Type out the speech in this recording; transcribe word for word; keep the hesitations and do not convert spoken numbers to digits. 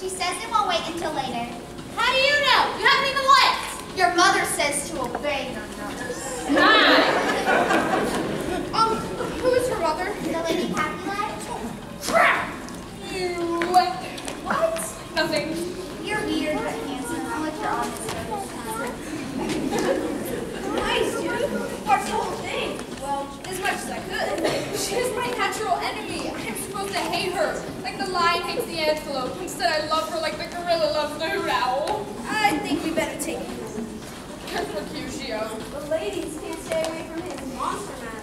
She says it won't wait until later. How do you know? You haven't even left. Your mother says to obey none others. Hi. Um, who is her mother? The lady Capulet? Crap! You... What? Nothing. You're weird, but handsome. I'll let your honest. Nice, dude. Watch the whole thing. Well, as much as I could. She is my natural enemy. I am supposed to hate her, like the lion hates the antelope. Instead, I love her like the gorilla loves the hoot owl. I think we better take it. Good for Cusio. The ladies can't stay away from his monster mash.